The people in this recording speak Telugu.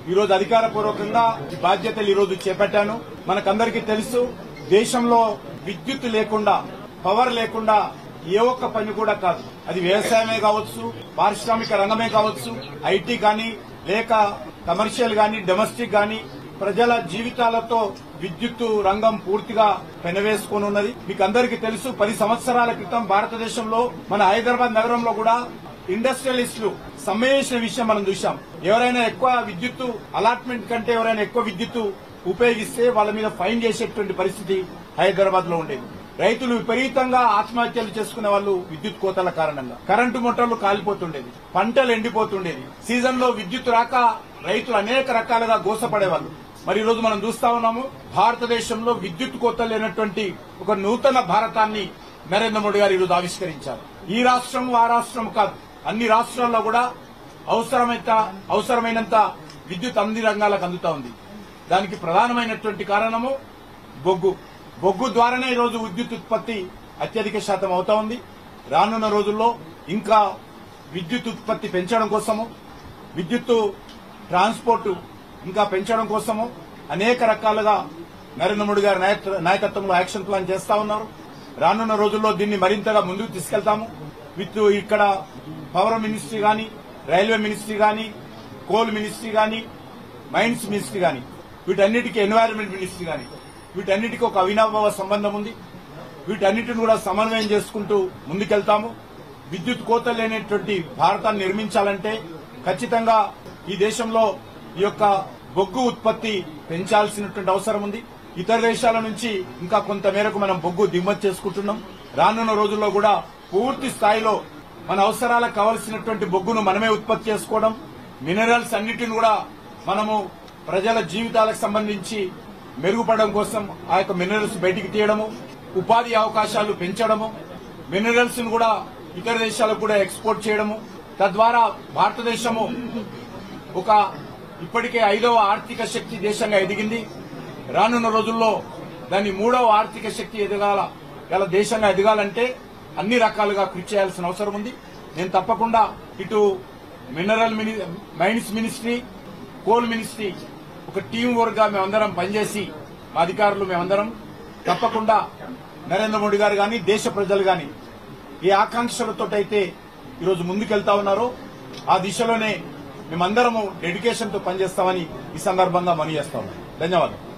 ఈ రోజు అధికారపూర్వకంగా ఈ బాధ్యతలు ఈ రోజు చేపట్టాను. మనకందరికీ తెలుసు, దేశంలో విద్యుత్ లేకుండా, పవర్ లేకుండా ఏ ఒక్క పని కూడా కాదు. అది వ్యవసాయమే కావచ్చు, పారిశ్రామిక రంగమే కావచ్చు, ఐటీ గాని, లేక కమర్షియల్ గాని, డొమెస్టిక్ గాని, ప్రజల జీవితాలతో విద్యుత్ రంగం పూర్తిగా పెనవేసుకొని ఉన్నది. మీకు అందరికీ తెలుసు, 10 సంవత్సరాల క్రితం భారతదేశంలో మన హైదరాబాద్ నగరంలో కూడా ఇండస్ట్రియలిస్టులు సమ్మె చేసిన విషయం మనం చూశాం. ఎవరైనా ఎక్కువ విద్యుత్ అలాట్మెంట్ కంటే ఎవరైనా ఎక్కువ విద్యుత్ ఉపయోగిస్తే వాళ్ళ మీద ఫైన్ చేసేటువంటి పరిస్థితి హైదరాబాద్ లో ఉండేది. రైతులు విపరీతంగా ఆత్మహత్యలు చేసుకునే వాళ్ళు విద్యుత్ కోతల కారణంగా. కరెంటు మోటార్లు కాలిపోతుండేది, పంటలు ఎండిపోతుండేది. సీజన్ లో విద్యుత్ రాక రైతులు అనేక రకాలుగా గోసపడేవాళ్ళు. మరి ఈ రోజు మనం చూస్తా ఉన్నాము, భారతదేశంలో విద్యుత్ కోత లేనటువంటి ఒక నూతన భారతాన్ని నరేంద్ర మోడీ గారు ఈరోజు ఆవిష్కరించారు. ఈ రాష్ట్రం ఆ రాష్ట్రం కాదు, అన్ని రాష్ట్రాల్లో కూడా అవసరమైనంత విద్యుత్ అన్ని రంగాలకు అందుతా ఉంది. దానికి ప్రధానమైనటువంటి కారణము బొగ్గు ద్వారానే ఈరోజు విద్యుత్ ఉత్పత్తి అత్యధిక శాతం అవుతా ఉంది. రానున్న రోజుల్లో ఇంకా విద్యుత్ ఉత్పత్తి పెంచడం కోసము, విద్యుత్ ట్రాన్స్పోర్ట్ ఇంకా పెంచడం కోసము అనేక రకాలుగా నరేంద్ర మోడీ గారి నాయకత్వంలో యాక్షన్ ప్లాన్ చేస్తా ఉన్నారు. రానున్న రోజుల్లో దీన్ని మరింతగా ముందుకు తీసుకెళ్తాము. ఇక్కడ పవర్ మినిస్ట్రీ గాని, రైల్వే మినిస్ట్రీ గాని, కోల్ మినిస్ట్రీ గాని, మైన్స్ మినిస్ట్రీ గాని, వీటన్నిటికీ ఎన్వైరన్మెంట్ మినిస్ట్రీ గాని, వీటన్నిటికీ ఒక అవినాభావ సంబంధం ఉంది. వీటన్నిటిని కూడా సమన్వయం చేసుకుంటూ ముందుకెళ్తాము. విద్యుత్ కోత లేనటువంటి భారతాన్ని నిర్మించాలంటే ఖచ్చితంగా ఈ దేశంలో ఈ యొక్క బొగ్గు ఉత్పత్తి పెంచాల్సినటువంటి అవసరం ఉంది. ఇతర దేశాల నుంచి ఇంకా కొంత మేరకు మనం బొగ్గు దిగుమతి చేసుకుంటున్నాం. రానున్న రోజుల్లో కూడా పూర్తి స్థాయిలో మన అవసరాలకు కావలసినటువంటి బొగ్గును మనమే ఉత్పత్తి చేసుకోవడం, మినరల్స్ అన్నిటిని కూడా మనము ప్రజల జీవితాలకు సంబంధించి మెరుగుపడడం కోసం ఆ యొక్క మినరల్స్ బయటికి తీయడము, ఉపాధి అవకాశాలు పెంచడము, మినరల్స్ ను కూడా ఇతర దేశాలకు కూడా ఎక్స్పోర్ట్ చేయడము, తద్వారా భారతదేశము ఒక ఇప్పటికే 5వ ఆర్థిక శక్తి దేశంగా ఎదిగింది. రానున్న రోజుల్లో దాన్ని 3వ ఆర్థిక శక్తి గల దేశంగా ఎదగాలంటే అన్ని రకాలుగా కృషి చేయాల్సిన అవసరం ఉంది. నేను తప్పకుండా ఇటు మైన్స్ మినిస్ట్రీ, కోల్ మినిస్ట్రీ ఒక టీం వర్క్ గా మేమందరం పనిచేసి, మా అధికారులు మేమందరం తప్పకుండా నరేంద్ర మోడీ గారు గాని, దేశ ప్రజలు గాని ఏ ఆకాంక్షలతోటైతే ఈరోజు ముందుకెళ్తా ఉన్నారో ఆ దిశలోనే మేమందరము డెడికేషన్ తో పనిచేస్తామని ఈ సందర్భంగా మనవి చేస్తాము. ధన్యవాదాలు.